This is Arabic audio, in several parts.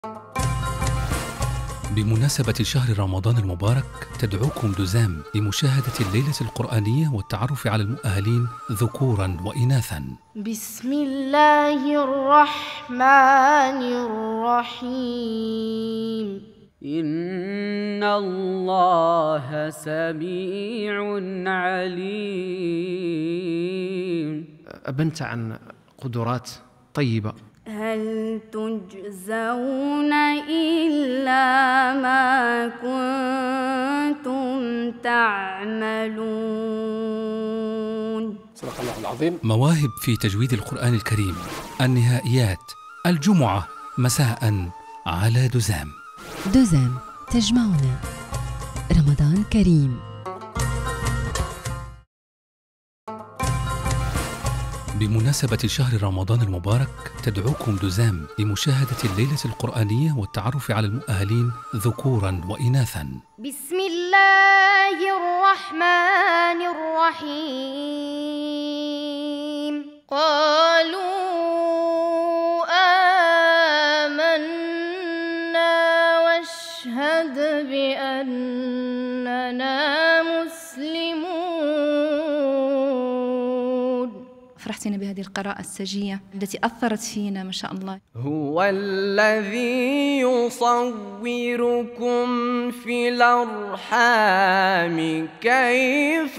بمناسبة شهر رمضان المبارك تدعوكم دزام لمشاهدة الليلة القرآنية والتعرف على المؤهلين ذكورا وإناثا. بسم الله الرحمن الرحيم. إن الله سميع عليم. أبنت عن قدرات طيبة. هل تجزون إلا ما كنتم تعملون. صدق الله العظيم. مواهب في تجويد القرآن الكريم. النهائيات الجمعة مساء على دزام. دزام تجمعنا. رمضان كريم. بمناسبة شهر رمضان المبارك تدعوكم دزام لمشاهدة الليلة القرآنية والتعرف على المؤهلين ذكورا وإناثا. بسم الله الرحمن الرحيم. قالوا آمنا واشهد بأننا مسلمون. فرحتنا بهذه القراءة السجية التي أثرت فينا ما شاء الله. هو الذي يصوركم في الأرحام كيف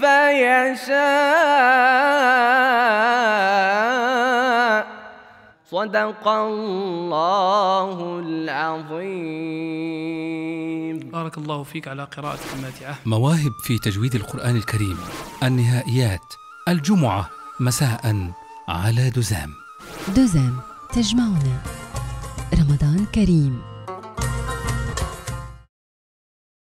يشاء. صدق الله العظيم. بارك الله فيك على قراءتك الماتعة. مواهب في تجويد القرآن الكريم. النهائيات الجمعة مساء على دزام. دزام تجمعنا. رمضان كريم.